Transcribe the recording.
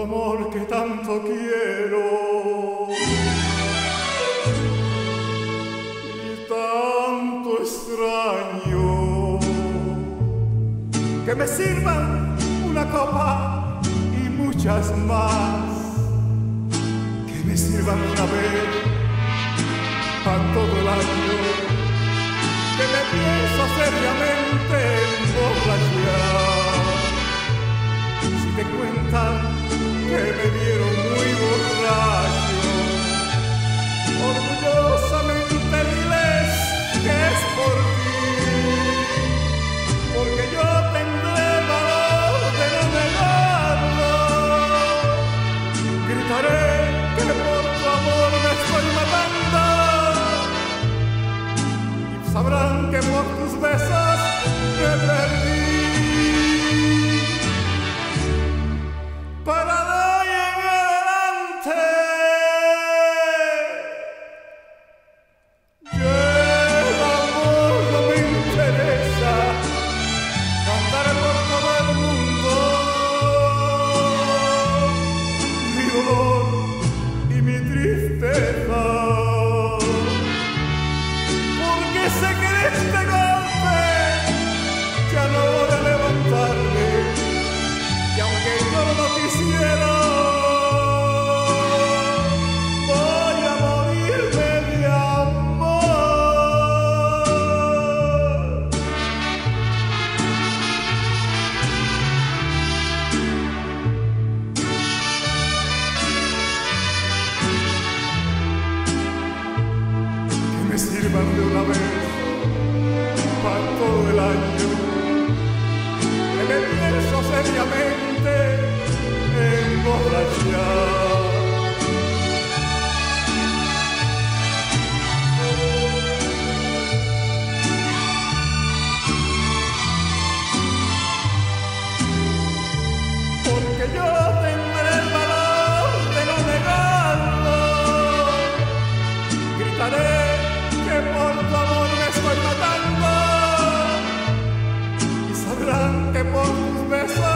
amor que tanto quiero y tanto extraño. Que me sirvan una copa y muchas más, que me sirvan una vez a todo el año, que me pienso seriamente emborrachar. Si te cuentan que me vieron muy borracho, orgullosamente diles que es por ti, porque yo tendré valor de no negarlo. Gritaré que por tu amor me estoy matando, y sabrán que por tus besos me perdí. Para de hoy en adelante el amor no me interesa, cantaré por todo el mundo mi dolor y mi tristeza, porque sé que de este golpe ya no voy a levantarme, y aunque yo no quisiera, voy a morirme de amor. Que me sirvan de una vez para todo el año, que me pienso seriamente emborrachar. Porque yo tendré el valor de no negarlo. Gritaré que por tu amor me estoy matando, y sabrán que por tus besos